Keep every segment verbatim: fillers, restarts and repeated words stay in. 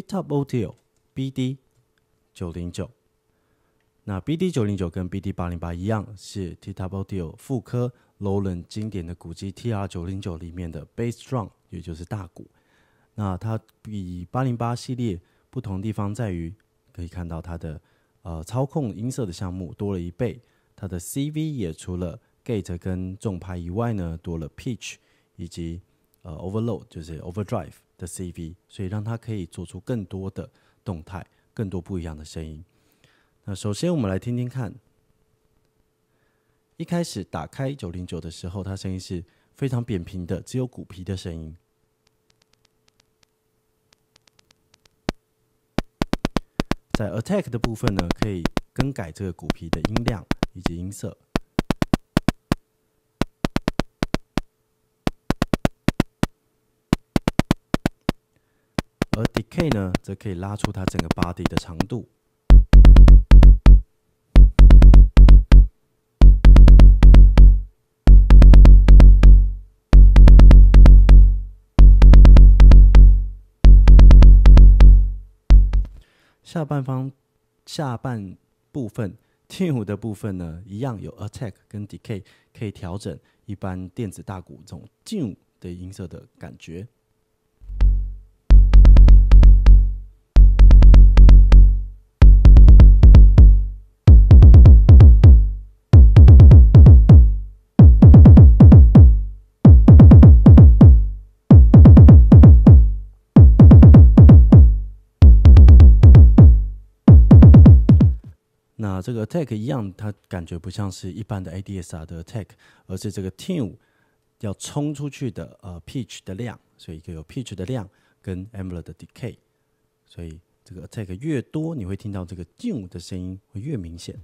T-Top Audio B D 九零九。那 B D 九零九跟 B D 八零八一样，是 T-Top Audio 复刻 Roland 经典的鼓机 T R 九零九里面的 Bass Drum， 也就是大鼓。那它比八零八系列不同的地方在于，可以看到它的呃操控音色的项目多了一倍，它的 C V 也除了 Gate 跟重拍以外呢，多了 Pitch 以及呃 Overload， 就是 Overdrive 的 C V， 所以让它可以做出更多的动态，更多不一样的声音。那首先我们来听听看，一开始打开九零九的时候，它声音是非常扁平的，只有鼓皮的声音。在 Attack 的部分呢，可以更改这个鼓皮的音量以及音色。而 Decay 呢，则可以拉出它整个 body 的长度。下半方下半部分 Tune 的部分呢，一样有 Attack 跟 Decay， 可以调整一般电子大鼓这种 Tune 的音色的感觉。那这个 Attack 一样，它感觉不像是一般的 A D S R 的 Attack， 而是这个 Tune 要冲出去的呃 Pitch 的量，所以一个有 Pitch 的量跟 Ambler 的 Decay， 所以这个 Attack 越多，你会听到这个 Tune 的声音会越明显。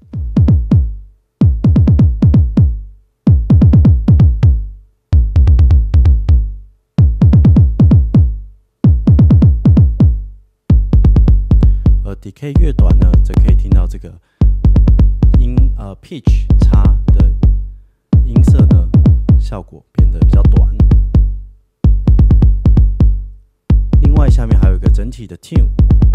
而 Decay 越短呢，则可以听到这个音呃 pitch 差的音色呢，效果变得比较短。另外，下面还有一个整体的 tune。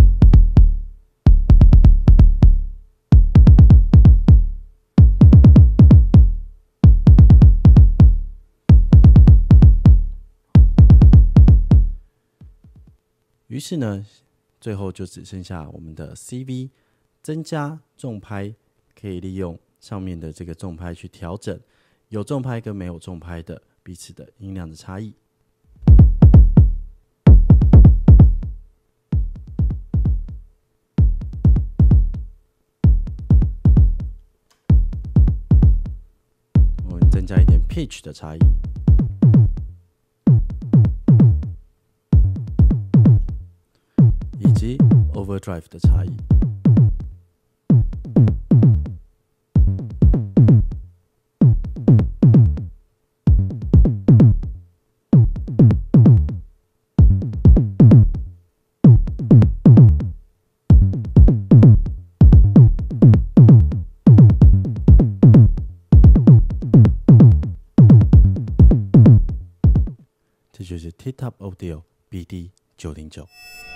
于是呢，最后就只剩下我们的 C V， 增加重拍。可以利用上面的这个重拍去调整有重拍跟没有重拍的彼此的音量的差异。我们增加一点 pitch 的差异，以及 overdrive 的差异。这就是 T-Top Audio B D 九零九。